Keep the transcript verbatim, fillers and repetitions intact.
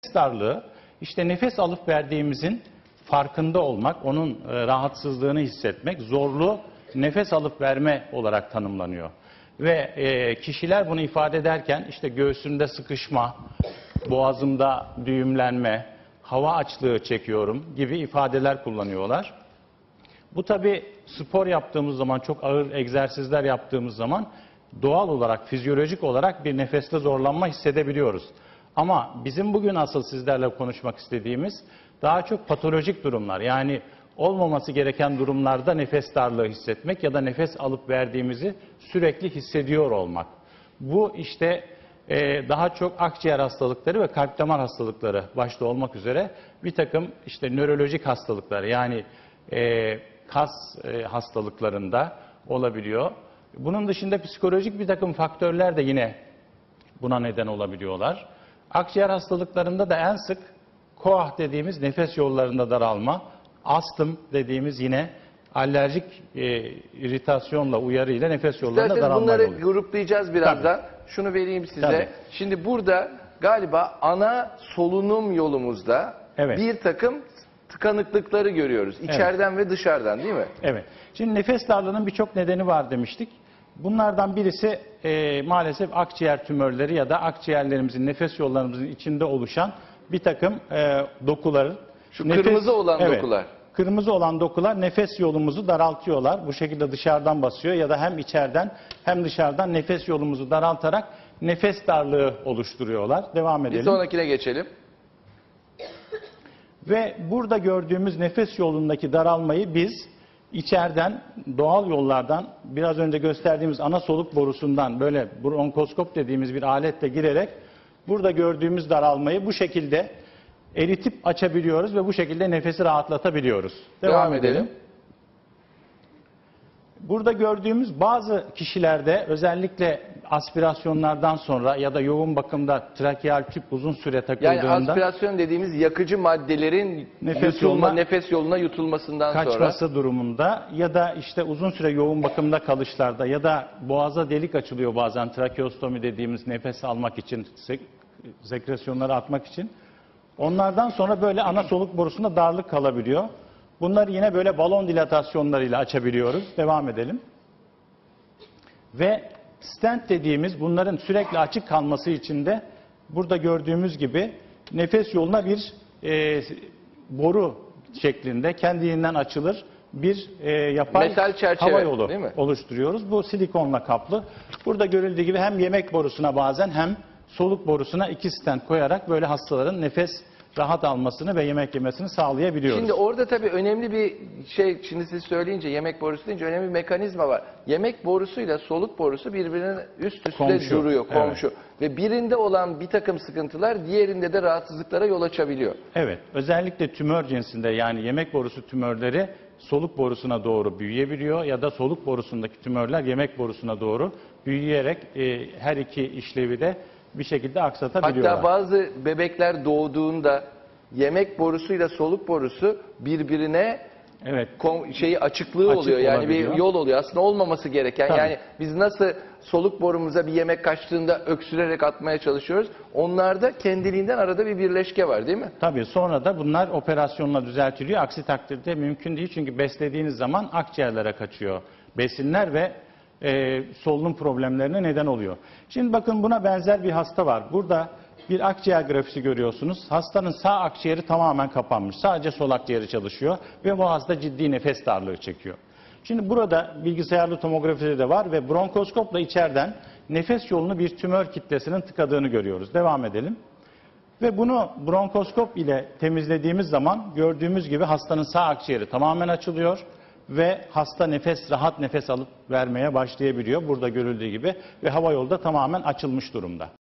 darlığı, işte nefes alıp verdiğimizin farkında olmak, onun rahatsızlığını hissetmek, zorlu nefes alıp verme olarak tanımlanıyor. Ve e, kişiler bunu ifade ederken işte göğsümde sıkışma, boğazımda düğümlenme, hava açlığı çekiyorum gibi ifadeler kullanıyorlar. Bu tabi spor yaptığımız zaman, çok ağır egzersizler yaptığımız zaman doğal olarak, fizyolojik olarak bir nefeste zorlanma hissedebiliyoruz. Ama bizim bugün asıl sizlerle konuşmak istediğimiz daha çok patolojik durumlar. Yani olmaması gereken durumlarda nefes darlığı hissetmek ya da nefes alıp verdiğimizi sürekli hissediyor olmak. Bu işte e, daha çok akciğer hastalıkları ve kalp damar hastalıkları başta olmak üzere bir takım işte nörolojik hastalıklar, yani e, kas e, hastalıklarında olabiliyor. Bunun dışında psikolojik bir takım faktörler de yine buna neden olabiliyorlar. Akciğer hastalıklarında da en sık koah dediğimiz nefes yollarında daralma, astım dediğimiz yine alerjik e, iritasyonla, uyarıyla nefes yollarında İsterseniz daralma bunları oluyor. gruplayacağız birazdan. Tabii. Şunu vereyim size. Tabii. Şimdi burada galiba ana solunum yolumuzda Evet. bir takım tıkanıklıkları görüyoruz. İçeriden evet. ve dışarıdan, değil mi? Evet. Şimdi nefes darlığının birçok nedeni var demiştik. Bunlardan birisi e, maalesef akciğer tümörleri ya da akciğerlerimizin, nefes yollarımızın içinde oluşan bir takım e, dokuların. Şu nefes, kırmızı olan evet, dokular. Kırmızı olan dokular nefes yolumuzu daraltıyorlar. Bu şekilde dışarıdan basıyor ya da hem içeriden hem dışarıdan nefes yolumuzu daraltarak nefes darlığı oluşturuyorlar. Devam edelim. Bir sonrakine geçelim. Ve burada gördüğümüz nefes yolundaki daralmayı biz içeriden, doğal yollardan, biraz önce gösterdiğimiz ana soluk borusundan böyle bronkoskop dediğimiz bir aletle girerek burada gördüğümüz daralmayı bu şekilde eritip açabiliyoruz ve bu şekilde nefesi rahatlatabiliyoruz. Devam, Devam edelim. edelim. Burada gördüğümüz bazı kişilerde özellikle aspirasyonlardan sonra ya da yoğun bakımda trakeal tüp uzun süre takıldığında, Yani aspirasyon dediğimiz yakıcı maddelerin nefes yutulma, yoluna, nefes yoluna yutulmasından kaçması sonra durumunda ya da işte uzun süre yoğun bakımda kalışlarda ya da boğaza delik açılıyor bazen, trakeostomi dediğimiz nefes almak için, sek sekresyonları atmak için. Onlardan sonra böyle ana soluk borusunda darlık kalabiliyor. Bunları yine böyle balon dilatasyonlarıyla açabiliyoruz. Devam edelim. Ve stent dediğimiz, bunların sürekli açık kalması için de burada gördüğümüz gibi nefes yoluna bir e, boru şeklinde kendiliğinden açılır bir e, yapay metal çerçeve, hava yolu değil mi? oluşturuyoruz. Bu silikonla kaplı. Burada görüldüğü gibi hem yemek borusuna bazen hem soluk borusuna iki stent koyarak böyle hastaların nefes rahat almasını ve yemek yemesini sağlayabiliyoruz. Şimdi orada tabii önemli bir şey, şimdi siz söyleyince, yemek borusu deyince önemli bir mekanizma var. Yemek borusuyla soluk borusu birbirinin üst üste Komşu, duruyor, komşu. evet. Ve birinde olan bir takım sıkıntılar diğerinde de rahatsızlıklara yol açabiliyor. Evet, özellikle tümör cinsinde, yani yemek borusu tümörleri soluk borusuna doğru büyüyebiliyor ya da soluk borusundaki tümörler yemek borusuna doğru büyüyerek e, her iki işlevi de bir şekilde aksatabiliyorlar. Hatta bazı bebekler doğduğunda yemek borusuyla soluk borusu birbirine evet, şeyi açıklığı açık oluyor. Yani olabiliyor. bir yol oluyor. Aslında olmaması gereken. Tabii. Yani biz nasıl soluk borumuza bir yemek kaçtığında öksürerek atmaya çalışıyoruz. Onlarda kendiliğinden arada bir birleşke var, değil mi? Tabii, sonra da bunlar operasyonla düzeltiliyor. Aksi takdirde mümkün değil, çünkü beslediğiniz zaman akciğerlere kaçıyor besinler ve e, solunum problemlerine neden oluyor. Şimdi bakın, buna benzer bir hasta var. Burada bir akciğer grafisi görüyorsunuz. Hastanın sağ akciğeri tamamen kapanmış. Sadece sol akciğeri çalışıyor ve bu hasta ciddi nefes darlığı çekiyor. Şimdi burada bilgisayarlı tomografide de var ve bronkoskopla içeriden nefes yolunu bir tümör kitlesinin tıkadığını görüyoruz. Devam edelim. Ve bunu bronkoskop ile temizlediğimiz zaman gördüğümüz gibi hastanın sağ akciğeri tamamen açılıyor ve hasta nefes, rahat nefes alıp vermeye başlayabiliyor. Burada görüldüğü gibi ve hava yolu da tamamen açılmış durumda.